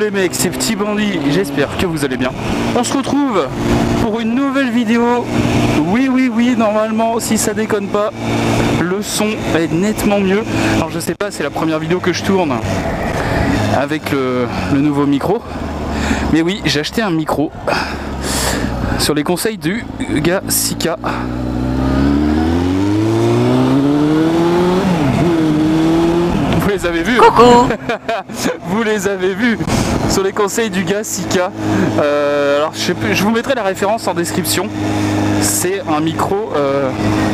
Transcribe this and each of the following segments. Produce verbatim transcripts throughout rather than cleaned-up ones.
les mecs, c'est Petit Bandit, j'espère que vous allez bien. On se retrouve pour une nouvelle vidéo. Oui, oui, oui, normalement, si ça déconne pas, le son est nettement mieux. Alors je sais pas, c'est la première vidéo que je tourne avec le, le nouveau micro. Mais oui, j'ai acheté un micro sur les conseils du gars Sika. Vous les avez vus? Coucou. Vous les avez vus sur les conseils du gars Sika. Euh, alors je, sais plus, je vous mettrai la référence en description. C'est un micro euh,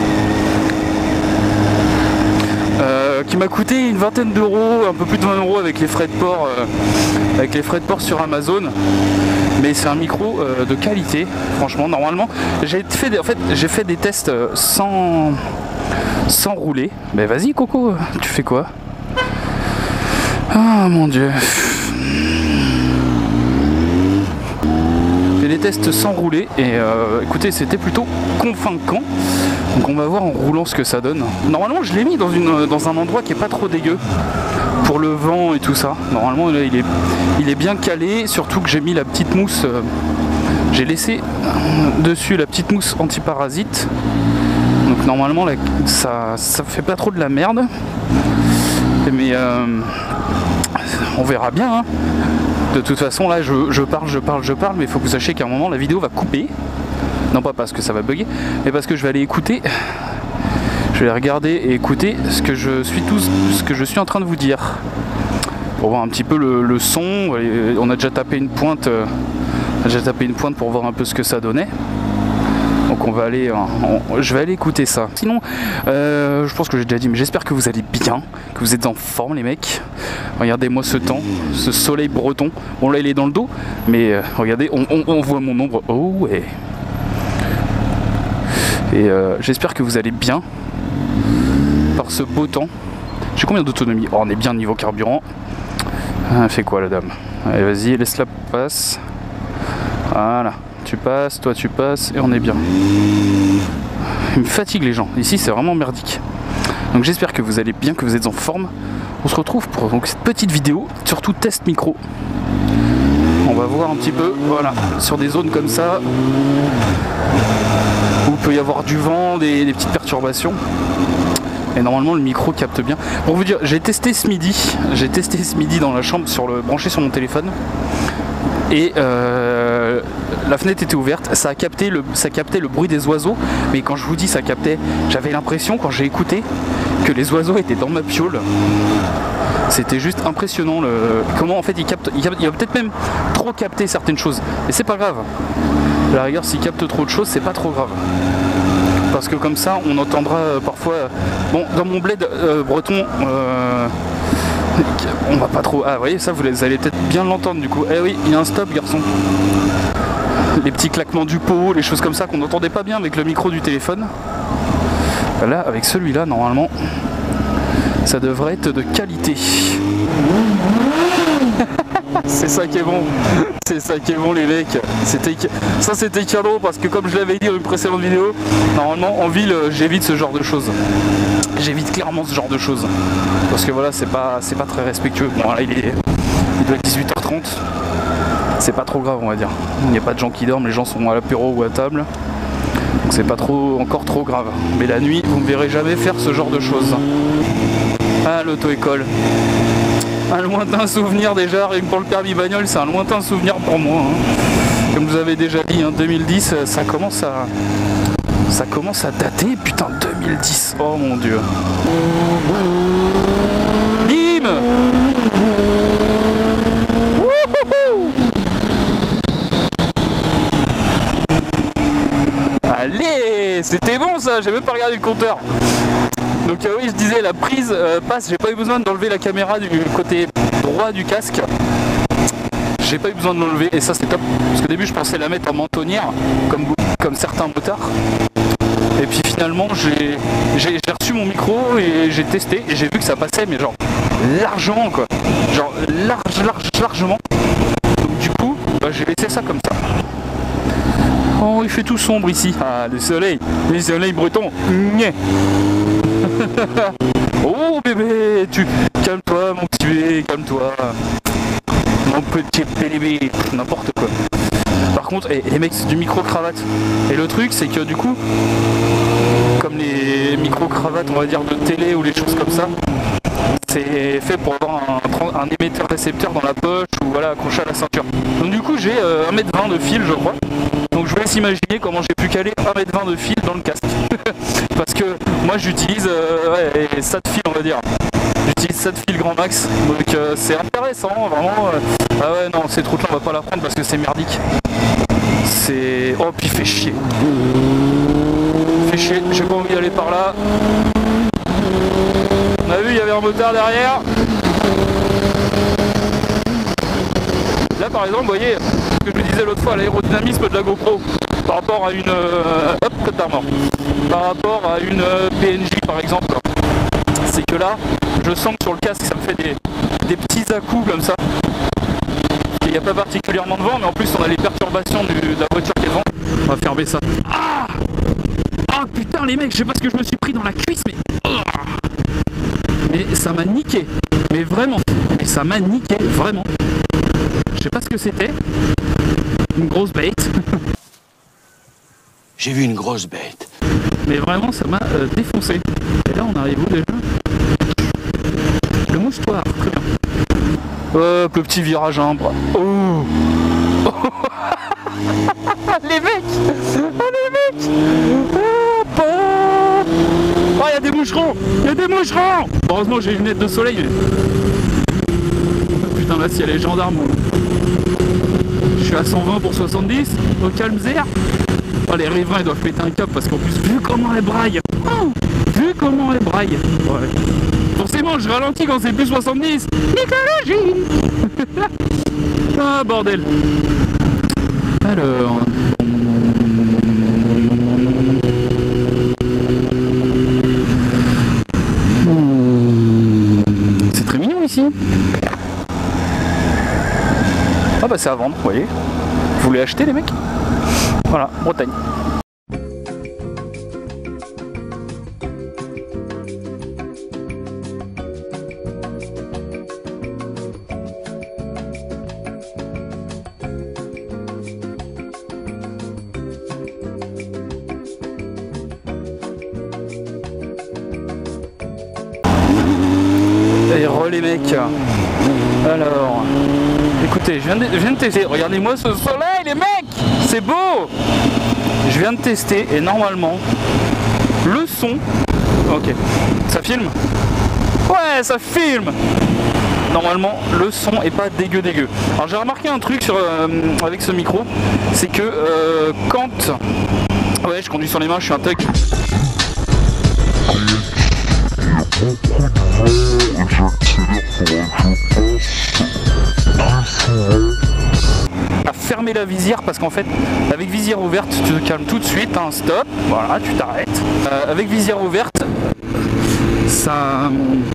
euh, qui m'a coûté une vingtaine d'euros, un peu plus de vingt euros avec les frais de port, euh, avec les frais de port sur Amazon. Mais c'est un micro euh, de qualité, franchement. Normalement, j'ai fait des, en fait, j'ai fait des tests sans sans rouler. Mais vas-y, Coco, tu fais quoi? Ah mon dieu. J'ai des tests sans rouler et euh, écoutez, c'était plutôt convaincant. Donc on va voir en roulant ce que ça donne. Normalement je l'ai mis dans, une, dans un endroit qui est pas trop dégueu pour le vent et tout ça. Normalement là, il, est, il est bien calé, surtout que j'ai mis la petite mousse. Euh, j'ai laissé dessus la petite mousse anti-parasite. Donc normalement là, ça, ça fait pas trop de la merde. Mais euh, on verra bien hein. De toute façon là je, je parle, je parle, je parle, mais il faut que vous sachiez qu'à un moment la vidéo va couper. Non pas parce que ça va bugger, mais parce que je vais aller écouter. Je vais regarder et écouter ce que je suis tous, ce que je suis en train de vous dire. Pour voir un petit peu le, le son. On a déjà tapé une pointe. On a déjà tapé une pointe pour voir un peu ce que ça donnait. Donc on va aller, on, je vais aller écouter ça. Sinon, euh, je pense que j'ai déjà dit, mais j'espère que vous allez bien, que vous êtes en forme les mecs. Regardez-moi ce temps, ce soleil breton. Bon là il est dans le dos, mais euh, regardez, on, on, on voit mon ombre. Oh ouais. Et euh, j'espère que vous allez bien par ce beau temps. J'ai combien d'autonomie? Oh, on est bien niveau carburant. Ah, fait quoi la dame? Allez vas-y, laisse-la passe. Voilà. Tu passes, toi tu passes, et on est bien. Il me fatigue les gens, ici c'est vraiment merdique. Donc j'espère que vous allez bien, que vous êtes en forme. On se retrouve pour donc, cette petite vidéo, surtout test micro. On va voir un petit peu, voilà, sur des zones comme ça, où il peut y avoir du vent, des, des petites perturbations. Et normalement le micro capte bien. Pour vous dire, j'ai testé ce midi, j'ai testé ce midi dans la chambre, sur le, branché sur mon téléphone. Et euh, la fenêtre était ouverte, ça a capté le, ça captait le bruit des oiseaux, mais quand je vous dis ça captait, j'avais l'impression quand j'ai écouté que les oiseaux étaient dans ma piole. C'était juste impressionnant le, comment en fait il capte, il, capte, il va peut-être même trop capter certaines choses, mais c'est pas grave. À la rigueur s'il capte trop de choses c'est pas trop grave. Parce que comme ça on entendra euh, parfois, euh, bon dans mon bled euh, breton, euh, on va pas trop... Ah vous voyez ça vous allez peut-être bien l'entendre du coup. Eh oui il y a un stop garçon. Les petits claquements du pot, les choses comme ça qu'on n'entendait pas bien avec le micro du téléphone. Là avec celui-là normalement ça devrait être de qualité. C'est ça qui est bon. C'est ça qui est bon les mecs. C'était... Ça c'était cadeau parce que comme je l'avais dit dans une précédente vidéo, normalement en ville j'évite ce genre de choses. J'évite clairement ce genre de choses. Parce que voilà c'est pas, c'est pas très respectueux. Bon là il est, il doit être dix-huit heures trente. C'est pas trop grave on va dire. Il n'y a pas de gens qui dorment, les gens sont à l'apéro ou à table. Donc c'est pas trop, encore trop grave. Mais la nuit vous ne me verrez jamais faire ce genre de choses. Ah l'auto-école. Un lointain souvenir déjà, rien que pour le permis bagnole, c'est un lointain souvenir pour moi. Hein. Comme je vous avais déjà dit, hein, deux mille dix, ça commence à... Ça commence à dater, putain, deux mille dix, oh mon dieu. Bim. Allez, c'était bon ça, j'ai même pas regardé le compteur. Donc euh, oui je disais la prise euh, passe, j'ai pas eu besoin d'enlever la caméra du côté droit du casque. J'ai pas eu besoin de l'enlever et ça c'est top. Parce qu'au début je pensais la mettre en mentonnière comme, comme certains motards. Et puis finalement j'ai reçu mon micro et j'ai testé et j'ai vu que ça passait mais genre largement quoi. Genre large, large, largement. Donc du coup bah, j'ai laissé ça comme ça. Oh il fait tout sombre ici. Ah le soleil, le soleil breton. Nye. Oh bébé, tu calme-toi mon petit bébé, calme-toi. Mon petit bébé, n'importe quoi. Par contre, et, les mecs, c'est du micro-cravate. Et le truc, c'est que du coup, comme les micro-cravates, on va dire, de télé ou les choses comme ça, c'est fait pour avoir un, un émetteur-récepteur dans la poche ou voilà, accroché à la ceinture. Donc du coup, j'ai euh, un mètre vingt de fil, je crois. Donc je vous laisse imaginer comment j'ai pu caler un mètre vingt de fil dans le casque. Parce que moi, j'utilise euh, ouais, ça de fil, on va dire. J'utilise ça de fil grand max. Donc euh, c'est intéressant, vraiment. Euh... Ah ouais, non, cette route-là, on va pas la prendre parce que c'est merdique. C'est... Oh, puis il fait chier. Il fait chier, j'ai pas envie d'aller par là. On a vu, il y avait un motard derrière. Là, par exemple, vous voyez, ce que je vous disais l'autre fois, l'aérodynamisme de la GoPro par rapport à une... Euh, hop, code d'armor. Par rapport à une euh, P N J, par exemple. C'est que là, je sens que sur le casque, ça me fait des, des petits à-coups comme ça. Il n'y a pas particulièrement de vent, mais en plus, on a les perturbations du, de la voiture qui est devant. On va fermer ça. Ah Ah putain, les mecs, je sais pas ce que je me suis pris dans la cuisse, mais... Mais ça m'a niqué, mais vraiment, mais ça m'a niqué, vraiment. Je sais pas ce que c'était. Une grosse bête. J'ai vu une grosse bête. Mais vraiment, ça m'a euh, défoncé. Et là, on arrive où déjà? Le moustoir, très bien. Hop, le petit virage à un bras. Oh, oh. Les mecs, oh, les mecs. Oh, oh, il y a des moucherons, il y a des moucherons. Heureusement, j'ai une lunette de soleil. Mais... Putain, là, s'il y a les gendarmes. Je suis à cent vingt pour soixante-dix, au calme zère. Oh, les riverains, ils doivent péter un câble parce qu'en plus, vu comment elle braille, oh, vu comment elle braille, ouais. Forcément, je ralentis quand c'est plus soixante-dix. Écologie. Ah, bordel. Alors... C'est très mignon ici. Ah bah c'est à vendre, vous voyez. Vous voulez acheter les mecs? Voilà, Bretagne. Et re les mecs. Alors, écoutez, je viens de, je viens de tester. Regardez-moi ce soleil, les mecs, c'est beau. Je viens de tester et normalement, le son. Ok, ça filme. Ouais, ça filme. Normalement, le son est pas dégueu dégueu. Alors j'ai remarqué un truc sur, euh, avec ce micro, c'est que euh, quand, ouais, je conduis sur les mains, je suis un tech. À fermer la visière parce qu'en fait avec visière ouverte tu te calmes tout de suite, hein, stop, voilà, tu t'arrêtes. Euh, avec visière ouverte ça...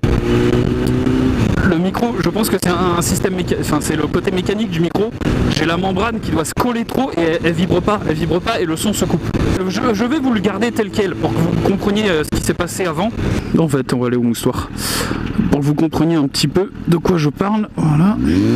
Le micro, je pense que c'est un système mécanique, enfin c'est le côté mécanique du micro. J'ai la membrane qui doit se coller trop et elle, elle vibre pas, elle vibre pas et le son se coupe. Je, je vais vous le garder tel quel pour que vous compreniez ce qui s'est passé avant. En fait, on va aller au moustoir pour que vous compreniez un petit peu de quoi je parle. Voilà.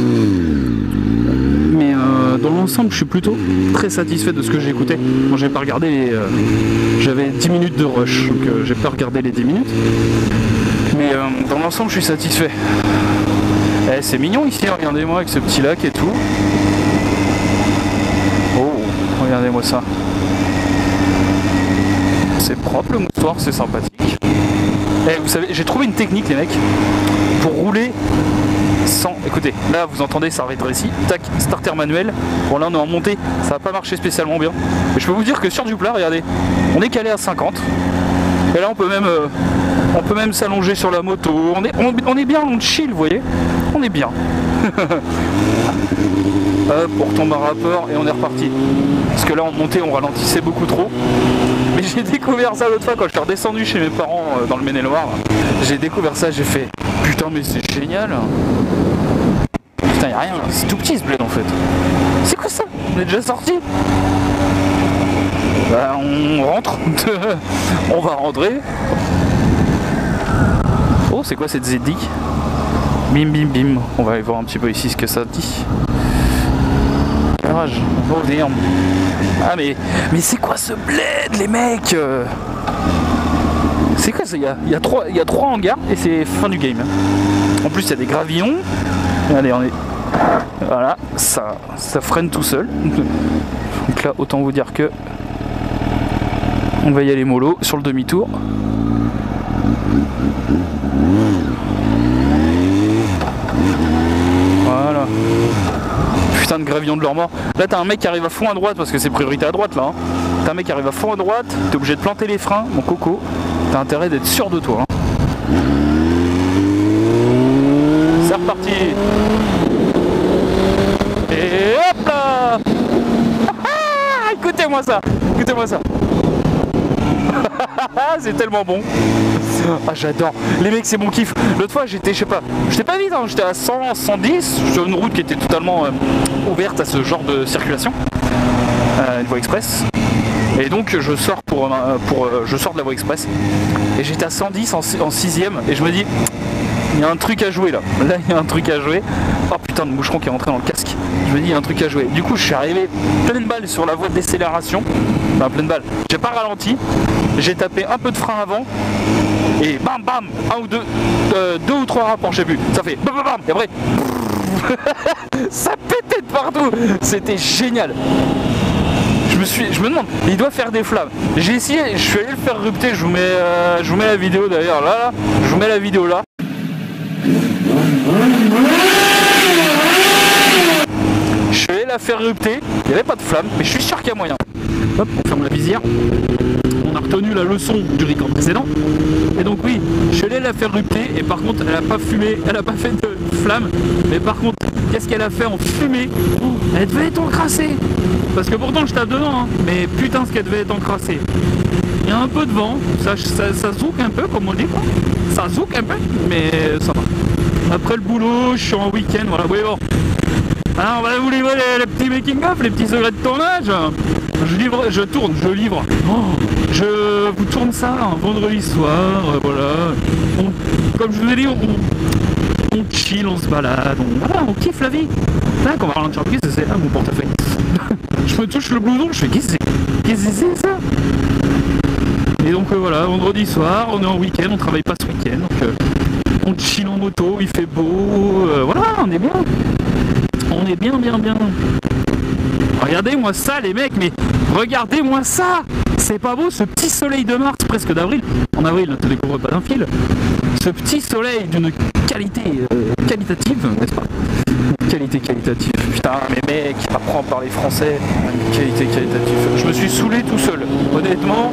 Mais euh, dans l'ensemble, je suis plutôt très satisfait de ce que j'ai écouté. Bon, j'ai pas regardé les, euh, j'avais dix minutes de rush, donc euh, j'ai pas regardé les dix minutes. Mais euh, dans l'ensemble, je suis satisfait. Eh, c'est mignon ici, regardez-moi avec ce petit lac et tout. Oh, regardez-moi ça. C'est propre le moustoir, c'est sympathique. Eh, vous savez, j'ai trouvé une technique les mecs pour rouler sans... Écoutez, là vous entendez, ça rétrécit. Tac, starter manuel. Bon là on est en montée, ça va pas marcher spécialement bien. Mais je peux vous dire que sur du plat, regardez, on est calé à cinquante. Et là on peut même... Euh, On peut même s'allonger sur la moto, on est, on, on est bien, on chill, vous voyez. On est bien. Hop, on retombe à rapport et on est reparti. Parce que là en montée on ralentissait beaucoup trop. Mais j'ai découvert ça l'autre fois quand je suis redescendu chez mes parents euh, dans le Maine-et-Loire. J'ai découvert ça, j'ai fait putain mais c'est génial. Putain y'a rien là, c'est tout petit ce bled en fait. C'est quoi ça? On est déjà sorti? Bah on rentre. On va rentrer. Oh, c'est quoi cette Zeddick? Bim bim bim. On va aller voir un petit peu ici ce que ça dit. Garage. Oh damn. Ah mais, mais c'est quoi ce bled les mecs? C'est quoi ça? Il y a, il y a trois, il y a trois hangars et c'est fin du game. En plus il y a des gravillons. Regardez, on est... Voilà, ça, ça freine tout seul. Donc là, autant vous dire que on va y aller mollo sur le demi-tour. Voilà. Putain de gravillon de leur mort. Là t'as un mec qui arrive à fond à droite parce que c'est priorité à droite là. Hein. T'as un mec qui arrive à fond à droite, t'es obligé de planter les freins, mon coco. T'as intérêt d'être sûr de toi. Hein. C'est reparti. Et hop là. Écoutez-moi ça. Écoutez-moi ça. C'est tellement bon. Ah j'adore. Les mecs c'est mon kiff. L'autre fois j'étais je sais pas. J'étais pas vite hein. J'étais à cent, cent dix sur une route qui était totalement euh, ouverte à ce genre de circulation. Euh, une voie express. Et donc je sors pour, euh, pour euh, je sors de la voie express. Et j'étais à cent dix en, en sixième. Et je me dis il y a un truc à jouer là. Là il y a un truc à jouer. Oh putain de moucheron qui est rentré dans le casque. Je me dis il y a un truc à jouer. Du coup je suis arrivé pleine balle sur la voie de décélération. Enfin pleine balle. J'ai pas ralenti. J'ai tapé un peu de frein avant. Et bam bam. Un ou deux. Euh, deux ou trois rapports, je sais plus. Ça fait bam bam bam. Et après. Ça pétait de partout. C'était génial. Je me suis. Je me demande. Il doit faire des flammes. J'ai essayé. Je suis allé le faire rupter. Je vous mets. Euh, je vous mets la vidéo d'ailleurs là, là. Je vous mets la vidéo là. Je suis allé la faire rupter, il n'y avait pas de flamme, mais je suis sûr qu'il y a moyen. Hop, on ferme la visière. On a retenu la leçon du record précédent. Et donc oui, je suis allé la faire rupter et par contre elle n'a pas fumé, elle n'a pas fait de flamme. Mais par contre, qu'est-ce qu'elle a fait en fumée? Oh, elle devait être encrassée. Parce que pourtant je tape dedans, hein, mais putain ce qu'elle devait être encrassée. Il y a un peu de vent, ça, ça, ça zouk un peu comme on dit quoi. Ça zouk un peu, mais ça va. Après le boulot, je suis en week-end, voilà, oui bon. Alors on va vous livrer les, les petits making-of, les petits secrets de tournage. Je livre, je tourne, je livre. Oh, je vous tourne ça un vendredi soir, voilà. On, comme je vous ai dit, on, on chill, on se balade, on, voilà, on kiffe la vie. Là, quand on va ralentir, qu'est-ce que c'est? Ah, mon portefeuille. Je me touche le blouson, je fais qu'est-ce que c'est? Qu'est-ce que c'est ça? Et donc euh, voilà, vendredi soir, on est en week-end, on travaille pas ce week-end, donc euh, on chill en moto, il fait beau, euh, voilà, on est bien. On est bien, bien, bien. Regardez-moi ça, les mecs, mais regardez-moi ça. C'est pas beau, ce petit soleil de mars, presque d'avril. En avril, ne te découvre pas d'un fil. Ce petit soleil d'une qualité euh, qualitative, n'est-ce pas? Qualité qualitative. Putain, mais mec, apprends à parler français. Qualité qualitative. Je me suis saoulé tout seul, honnêtement.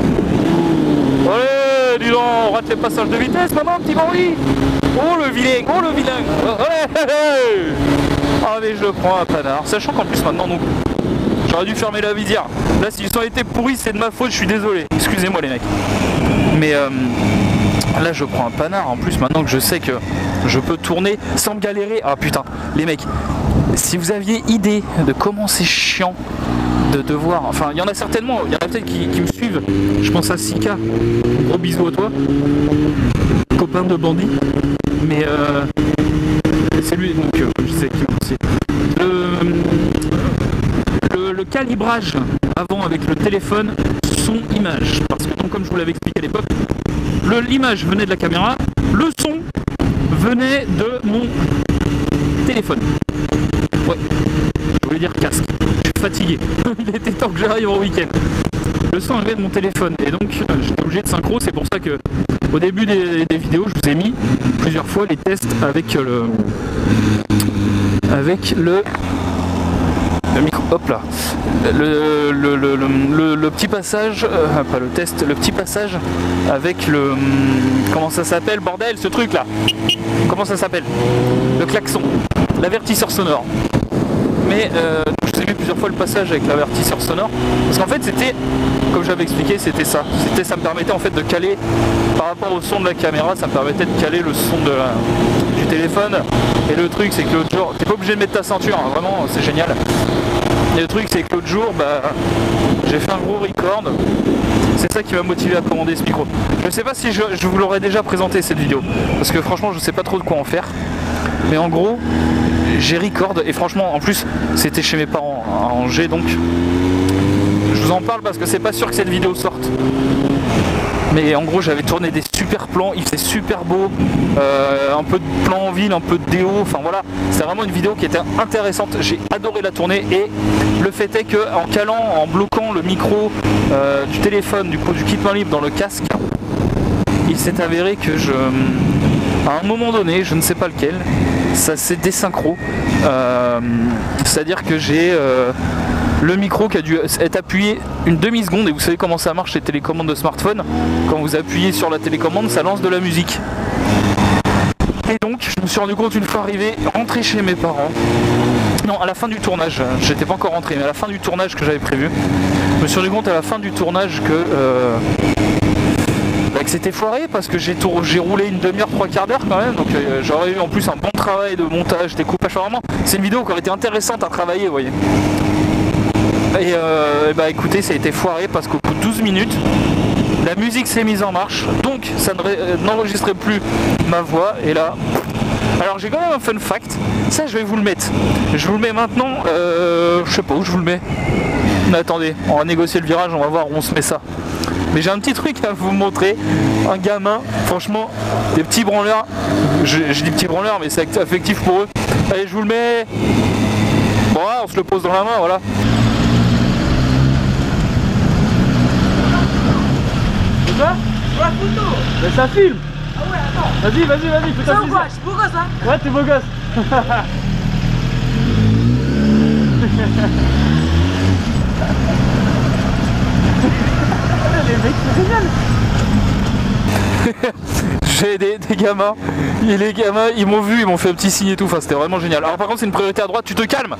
Allez, dis donc, on rate les passages de vitesse maintenant, petit bandit. Oh le vilain, oh le vilain. Allez. Ah mais je le prends un panard, sachant qu'en plus maintenant donc j'aurais dû fermer la visière. Là s'ils ont été pourris c'est de ma faute, je suis désolé, excusez-moi les mecs. Mais euh, là je prends un panard en plus maintenant que je sais que je peux tourner sans me galérer. Ah putain les mecs, si vous aviez idée de comment c'est chiant de devoir, enfin il y en a certainement, il y en a peut-être qui, qui me suivent, je pense à Sika, gros bisous à toi, copain de bandit, mais euh, c'est lui donc euh, je sais qui aussi. Le, le, le calibrage avant avec le téléphone son image, parce que donc, comme je vous l'avais expliqué à l'époque, l'image venait de la caméra, le son venait de mon téléphone. Ouais, je voulais dire casque. Je suis fatigué. Il était temps que j'arrive au week-end. Le son arrivait de mon téléphone et donc euh, j'étais obligé de synchro. C'est pour ça que au début des, des vidéos, je vous ai mis plusieurs fois les tests avec le avec le le micro. Hop là. Le le, le, le, le, le petit passage, euh, pas le test, le petit passage avec le comment ça s'appelle bordel ce truc là. Comment ça s'appelle? Le klaxon, l'avertisseur sonore. Mais euh, je vous ai vu plusieurs fois le passage avec l'avertisseur sonore parce qu'en fait c'était, comme j'avais expliqué, c'était ça. C'était, ça me permettait en fait de caler par rapport au son de la caméra, ça me permettait de caler le son de la, du téléphone. Et le truc c'est que l'autre jour, t'es pas obligé de mettre ta ceinture, hein, vraiment c'est génial. Et le truc c'est que l'autre jour, bah, j'ai fait un gros record. C'est ça qui m'a motivé à commander ce micro. Je sais pas si je, je vous l'aurais déjà présenté cette vidéo, parce que franchement je sais pas trop de quoi en faire. Mais en gros, j'ai record et franchement, en plus, c'était chez mes parents à Angers, donc je vous en parle parce que c'est pas sûr que cette vidéo sorte. Mais en gros, j'avais tourné des super plans, il faisait super beau, euh, un peu de plan en ville, un peu de déo, enfin voilà, c'est vraiment une vidéo qui était intéressante. J'ai adoré la tourner et le fait est que en calant, en bloquant le micro euh, du téléphone, du coup du kit main libre dans le casque, il s'est avéré que je, à un moment donné, je ne sais pas lequel, ça s'est désynchro. Euh, C'est-à-dire que j'ai euh, le micro qui a dû être appuyé une demi-seconde et vous savez comment ça marche les télécommandes de smartphone. Quand vous appuyez sur la télécommande, ça lance de la musique. Et donc, je me suis rendu compte une fois arrivé, rentré chez mes parents. Non, à la fin du tournage, j'étais pas encore rentré, mais à la fin du tournage que j'avais prévu, je me suis rendu compte à la fin du tournage que... Euh, Bah, que c'était foiré parce que j'ai roulé une demi-heure, trois quarts d'heure quand même, donc euh, j'aurais eu en plus un bon travail de montage, découpage, vraiment. C'est une vidéo qui aurait été intéressante à travailler, vous voyez. Et, euh, et bah écoutez, ça a été foiré parce qu'au bout de douze minutes, la musique s'est mise en marche, donc ça n'enregistrait plus ma voix, et là... Alors j'ai quand même un fun fact, ça je vais vous le mettre. Je vous le mets maintenant, euh, je sais pas où je vous le mets. Mais attendez, on va négocier le virage, on va voir où on se met ça. Mais j'ai un petit truc à vous montrer, un gamin, franchement, des petits branleurs, je, je dis petits branleurs mais c'est affectif pour eux. Allez, je vous le mets, bon on se le pose dans la main, voilà. C'est ça? La photo. Mais ça filme. Ah ouais, attends. Vas-y, vas-y, vas-y, fais C'est ta beau gosse, beau gosse hein. Ouais, t'es beau gosse. Les mecs, c'est génial. J'ai des, des gamins, et les gamins, ils m'ont vu, ils m'ont fait un petit signe et tout, enfin c'était vraiment génial. Alors par contre c'est une priorité à droite, tu te calmes.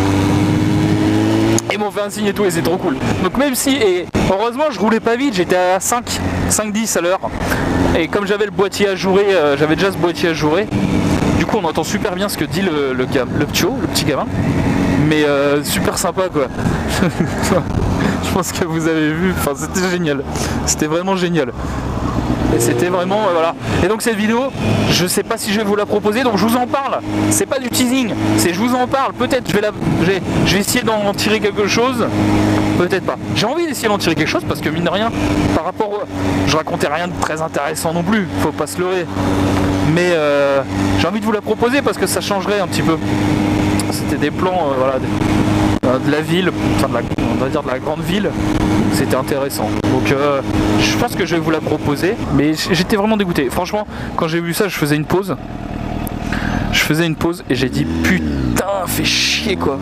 Ils m'ont fait un signe et tout et c'est trop cool. Donc même si, et heureusement je roulais pas vite, j'étais à cinq, cinq dix à l'heure. Et comme j'avais le boîtier ajouré, euh, j'avais déjà ce boîtier ajouré, du coup on entend super bien ce que dit le, le, le ptio, le petit gamin. Mais euh, super sympa quoi. Je pense que vous avez vu, enfin c'était génial. C'était vraiment génial. Et c'était vraiment, euh, voilà. Et donc cette vidéo, je sais pas si je vais vous la proposer, donc je vous en parle. C'est pas du teasing, c'est je vous en parle. Peut-être je vais la, je vais, je vais essayer d'en tirer quelque chose. Peut-être pas. J'ai envie d'essayer d'en tirer quelque chose parce que mine de rien, par rapport, au... je racontais rien de très intéressant non plus. Faut pas se leurrer. Mais euh, j'ai envie de vous la proposer parce que ça changerait un petit peu. C'était des plans, euh, voilà, des, euh, de la ville, enfin de la, on va dire de la grande ville. C'était intéressant. Donc euh, je pense que je vais vous la proposer. Mais j'étais vraiment dégoûté. Franchement, quand j'ai vu ça, je faisais une pause. Je faisais une pause et j'ai dit putain, fais chier quoi.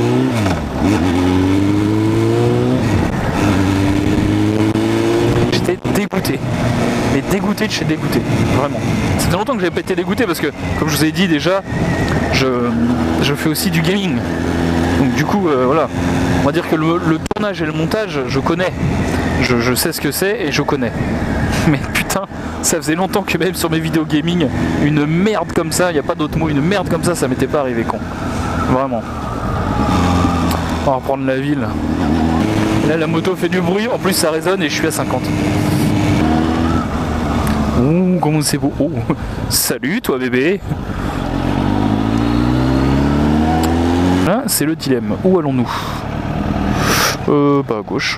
J'étais dégoûté. Mais dégoûté de chez dégoûté. Vraiment. Ça fait longtemps que j'avais pas été dégoûté parce que, comme je vous ai dit déjà, je, je fais aussi du gaming. Donc du coup, euh, voilà. On va dire que le, le tournage et le montage, je connais. Je, je sais ce que c'est et je connais. Mais putain, ça faisait longtemps que même sur mes vidéos gaming, une merde comme ça, il n'y a pas d'autre mot, une merde comme ça, ça m'était pas arrivé con. Vraiment. On va reprendre la ville. Là, la moto fait du bruit, en plus ça résonne et je suis à cinquante. Ouh, comment c'est beau. Oh. Salut toi bébé. Là, c'est le dilemme. Où allons-nous? Euh, bah à gauche.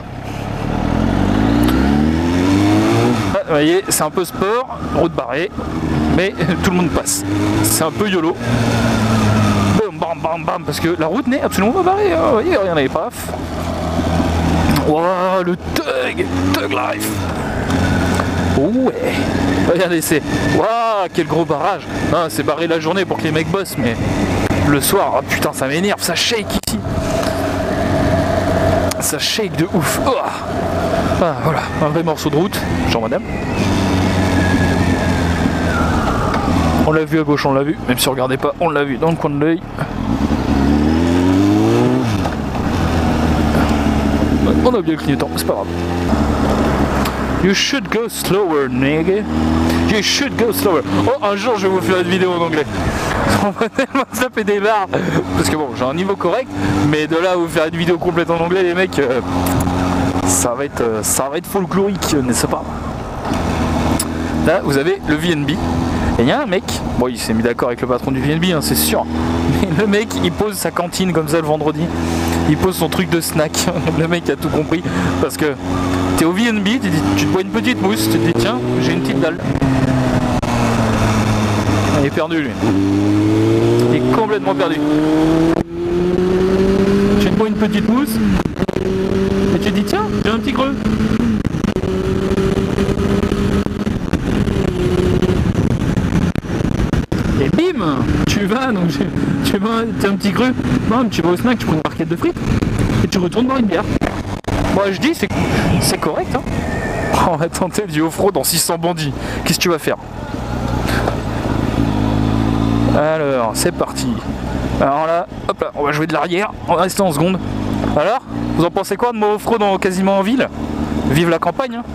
Ah, vous voyez, c'est un peu sport, route barrée, mais tout le monde passe. C'est un peu YOLO. Bam, bam, bam, bam, parce que la route n'est absolument pas barrée. Hein. Vous voyez, regardez, paf. Waouh, le Tug, Tug Life. Ouais. Regardez, c'est... Waouh, quel gros barrage. Ah, c'est barré la journée pour que les mecs bossent, mais le soir, oh, putain, ça m'énerve, ça shake ici. Ça shake de ouf. Oh. Ah, voilà, un vrai morceau de route. Jean madame. On l'a vu à gauche, on l'a vu. Même si on regardait pas, on l'a vu dans le coin de l'œil. On a bien le clignotant, c'est pas grave. You should go slower, nigga. You should go slower. Oh, un jour, je vais vous faire une vidéo en anglais. On va tellement taper des barres. Parce que bon, j'ai un niveau correct, mais de là à vous faire une vidéo complète en anglais, les mecs, euh, ça va être, euh, ça va être folklorique, n'est-ce pas? Là, vous avez le V N B. Et il y a un mec, bon il s'est mis d'accord avec le patron du V N B, hein, c'est sûr, mais le mec il pose sa cantine comme ça le vendredi, il pose son truc de snack, le mec a tout compris, parce que t'es au V N B, tu, dis, tu te bois une petite mousse, tu te dis tiens, j'ai une petite dalle. Il est perdu lui, il est complètement perdu. Tu te bois une petite mousse, et tu te dis tiens, j'ai un petit creux. Et bim, tu vas, donc tu vas, t'as un petit creux, bam, tu vas au snack, tu prends une barquette de frites et tu retournes boire une bière. Moi je dis c'est c'est correct hein. Oh, on va tenter du off-road dans six cents bandits. Qu'est-ce que tu vas faire? Alors c'est parti. Alors là, hop là, on va jouer de l'arrière, on va rester en seconde. Alors, vous en pensez quoi de mon off-road quasiment en ville? Vive la campagne hein.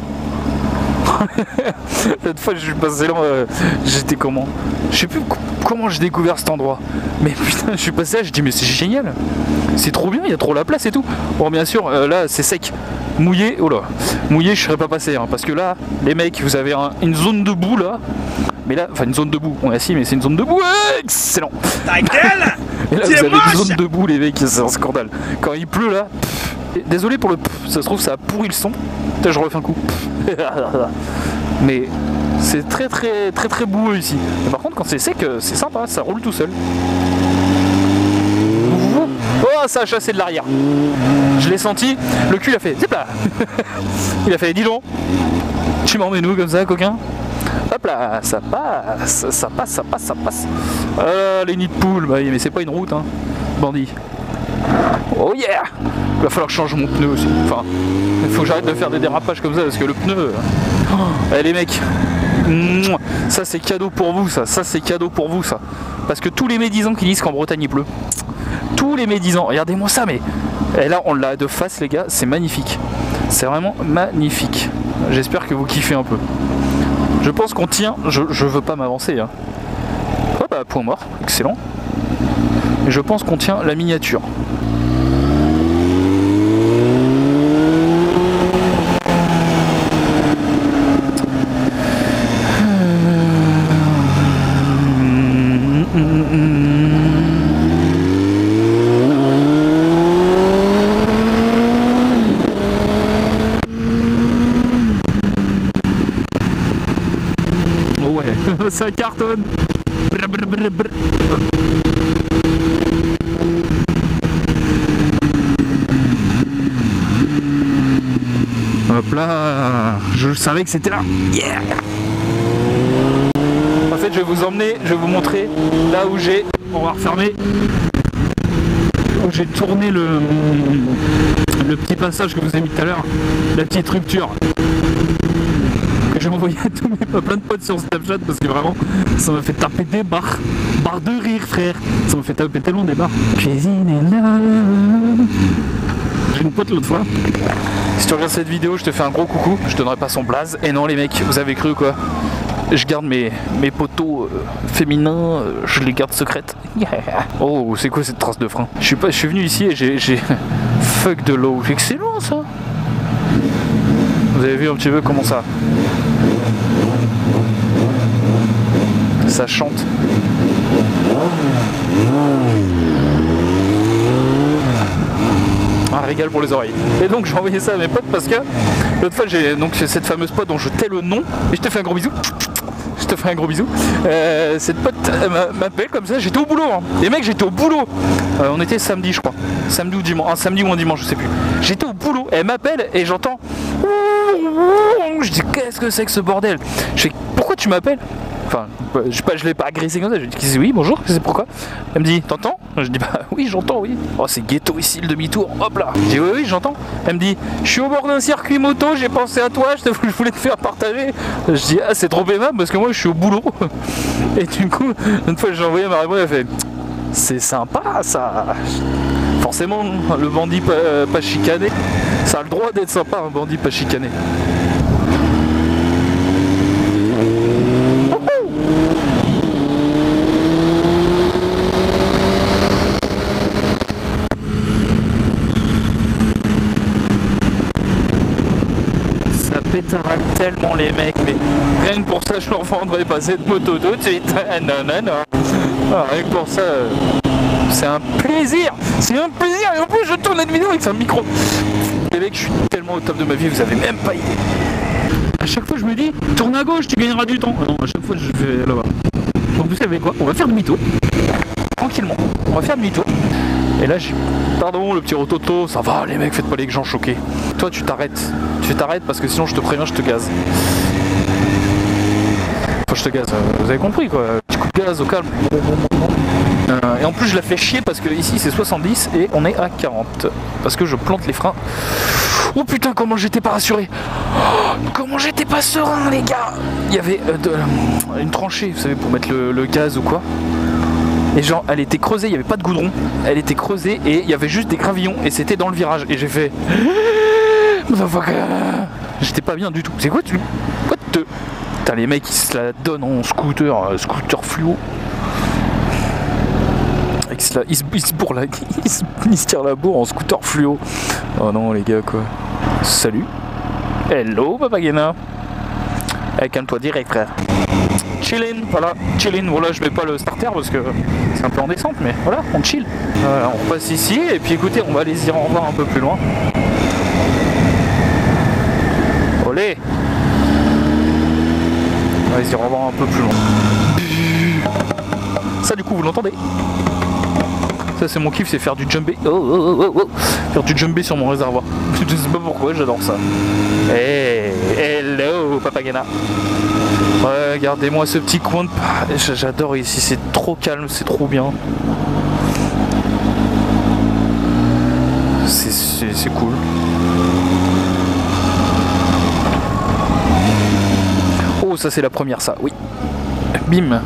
Cette fois je suis passé là, euh, j'étais comment? Je sais plus comment j'ai découvert cet endroit. Mais putain, je suis passé là, je dis mais c'est génial. C'est trop bien, il y a trop la place et tout. Bon bien sûr, euh, là c'est sec. Mouillé, oh là, mouillé je serais pas passé hein, parce que là, les mecs, vous avez un, une zone de boue là. Mais là, enfin une zone de boue, on est assis mais c'est une zone de boue, ouais, excellent. Ta gueule. Et là vous avez une zone de boue les mecs, c'est un scandale. Quand il pleut là, pff, désolé pour le pff, ça se trouve ça a pourri le son. Putain je refais un coup. Mais c'est très très très très boueux ici. Mais par contre quand c'est sec, c'est sympa, ça roule tout seul. Oh ça a chassé de l'arrière. Je l'ai senti, le cul il a fait zip là. Il a fait dis donc, tu m'en mets nous comme ça coquin. Hop là, ça passe, ça passe, ça passe, ça passe. Ah les nids de poules, bah oui mais c'est pas une route hein, bandit. Oh yeah. Il va falloir que je change mon pneu aussi. Enfin, il faut que j'arrête de faire des dérapages comme ça parce que le pneu... Oh, allez les mecs, ça c'est cadeau pour vous ça, ça c'est cadeau pour vous ça. Parce que tous les médisants qui disent qu'en Bretagne il pleut, tous les médisants, regardez-moi ça mais... Et là on l'a de face les gars, c'est magnifique. C'est vraiment magnifique. J'espère que vous kiffez un peu. Je pense qu'on tient, je, je veux pas m'avancer hein. Oh bah point mort, excellent. Et je pense qu'on tient la miniature. Ça cartonne. Brr, brr, brr, brr. Hop là, je savais que c'était là. Yeah. En fait, je vais vous emmener, je vais vous montrer là où j'ai, on va refermer, où j'ai tourné le, le petit passage que vous avez mis tout à l'heure, la petite rupture. J'ai envoyé à tous mes plein de potes sur Snapchat parce que vraiment ça m'a fait taper des barres, barres de rire frère, ça m'a fait taper tellement des barres. Cuisine est là. J'ai une pote l'autre fois. Si tu regardes cette vidéo, je te fais un gros coucou, je donnerai pas son blaze. Et non les mecs, vous avez cru quoi? Je garde mes, mes poteaux euh, féminins, euh, je les garde secrètes. Yeah. Oh c'est quoi cette trace de frein? Je suis pas, je suis venu ici et j'ai, j'ai... fuck de l'eau, excellent ça. Vous avez vu un petit peu comment ça ça chante. Un régal pour les oreilles. Et donc j'ai envoyé ça à mes potes parce que l'autre fois j'ai donc cette fameuse pote dont je tais le nom et je te fais un gros bisou. Je te fais un gros bisou. Euh, cette pote m'appelle comme ça, j'étais au boulot. Hein. Les mecs, j'étais au boulot. Euh, on était samedi, je crois. Samedi ou dimanche, un samedi ou un dimanche, je sais plus. J'étais au boulot. Elle m'appelle et j'entends. Je dis qu'est-ce que c'est que ce bordel? Je fais pourquoi tu m'appelles? Enfin, je, je l'ai pas agressé comme ça, je lui dis oui bonjour, c'est pourquoi? Elle me dit t'entends? Je dis bah oui j'entends oui. Oh c'est ghetto ici le demi-tour, hop là. Je dis oui oui j'entends. Elle me dit je suis au bord d'un circuit moto, j'ai pensé à toi, je, te, je voulais te faire partager. Je dis ah c'est trop aimable parce que moi je suis au boulot. Et du coup, une fois j'ai envoyé ma réponse, elle fait c'est sympa ça. Forcément le bandit pas, pas chicané, ça a le droit d'être sympa un bandit pas chicané. pétard tellement les mecs, mais rien que pour ça je leur vendrais pas cette moto tout de suite. Non, non, non. Ah, rien que pour ça, euh, c'est un plaisir. C'est un plaisir. Et en plus je tourne une vidéo avec un micro. Les mecs, je suis tellement au top de ma vie, vous avez même pas idée. À chaque fois je me dis, tourne à gauche, tu gagneras du temps. Non, à chaque fois je fais là-bas. Donc vous savez quoi, on va faire demi-tour. Tranquillement, on va faire demi-tour. Et là j'ai... Pardon le petit rototo, ça va les mecs, faites pas les gens choqués. Toi tu t'arrêtes, tu t'arrêtes parce que sinon je te préviens, je te gaze. Enfin je te gaze, vous avez compris quoi, petit coup de gaz au calme. Euh, et en plus je la fais chier parce que ici c'est soixante-dix et on est à quarante. Parce que je plante les freins. Oh putain comment j'étais pas rassuré. Oh, comment j'étais pas serein les gars. Il y avait euh, de, euh, une tranchée, vous savez, pour mettre le, le gaz ou quoi. Et genre elle était creusée, il n'y avait pas de goudron. Elle était creusée et il y avait juste des gravillons et c'était dans le virage. Et j'ai fait... J'étais pas bien du tout. C'est quoi tu... What the... Putain les mecs ils se la donnent en scooter, euh, scooter fluo. Ils se, la... ils se... Ils se bourrent la... Ils se... Ils se tirent la bourre en scooter fluo. Oh non les gars quoi. Salut. Hello Papagena. Eh, calme-toi direct frère. Chillin, voilà, chillin, voilà, je mets pas le starter parce que c'est un peu en descente, mais voilà, on chill. Voilà, on repasse ici, et puis écoutez, on va aller y revoir un peu plus loin. Olé. On va y revoir un peu plus loin. Ça du coup, vous l'entendez? Ça c'est mon kiff, c'est faire du jumbé. Oh, oh, oh, oh. Faire du jumbé sur mon réservoir. Je sais pas pourquoi, j'adore ça. Hey, hello Papagena. Regardez-moi ce petit coin de... J'adore ici, c'est trop calme, c'est trop bien. C'est cool. Oh, ça c'est la première, ça, oui. Bim.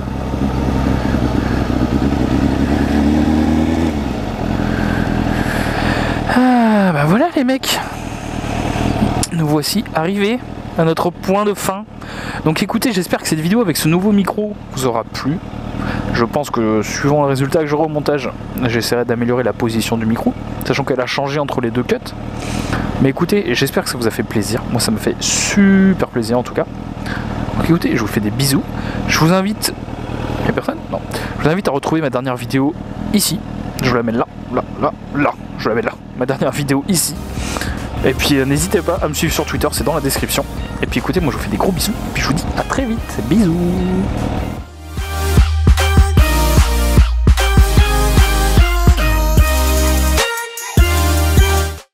Ah, bah voilà les mecs. Nous voici arrivés à notre point de fin. Donc écoutez, j'espère que cette vidéo avec ce nouveau micro vous aura plu. Je pense que suivant le résultat que j'aurai au montage, j'essaierai d'améliorer la position du micro, sachant qu'elle a changé entre les deux cuts. Mais écoutez, j'espère que ça vous a fait plaisir. Moi ça me fait super plaisir en tout cas. Donc écoutez, je vous fais des bisous. Je vous invite... Il y a personne ? Non. Je vous invite à retrouver ma dernière vidéo ici. Je vous la mets là, là, là, là. Je vous la mets là. Ma dernière vidéo ici. Et puis euh, n'hésitez pas à me suivre sur Twitter, c'est dans la description. Et puis écoutez, moi je vous fais des gros bisous. Et puis je vous dis à très vite. Bisous.